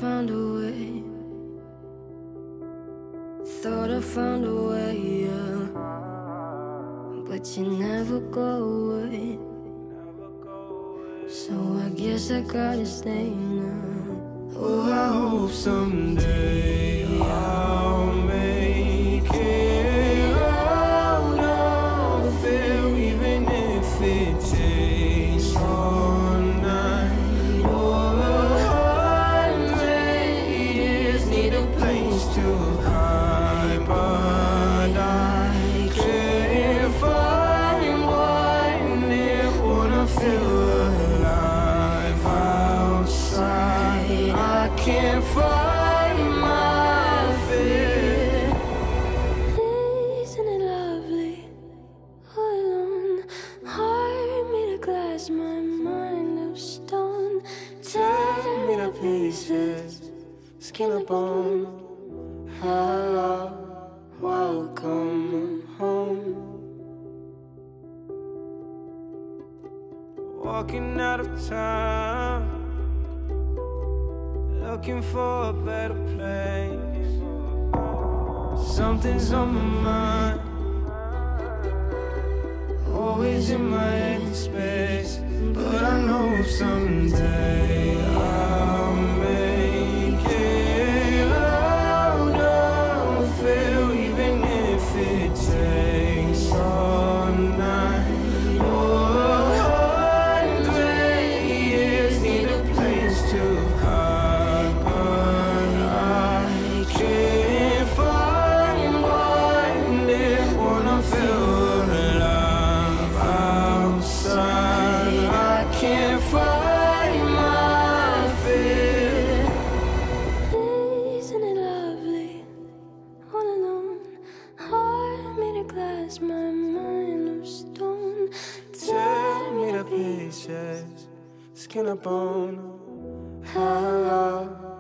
found a way. Thought I found a way, yeah. But you never go away. So I guess I gotta stay now. Oh, I hope someday I'll make it out of here, even if it takes all night or 100 years. Need a place to hide, but I can't find one near. Wanna feel alive outside. I can't find my fear. Isn't it lovely? All alone, heart made of glass, my mind of stone. Tear me to pieces, skin and bone. Hello, welcome home. Walking out of town, looking for a better place. Something's on my mind, always in my head space. But I know someday I'll make it out of here, even if it takes all night or 100 years. Need a place to hide, but I can't find one there. Wanna feel alive outside. I can't find my fear. Isn't it lovely? All alone, heart made of glass, my mind of stone. Tear me to pieces, skin and bone. Hello.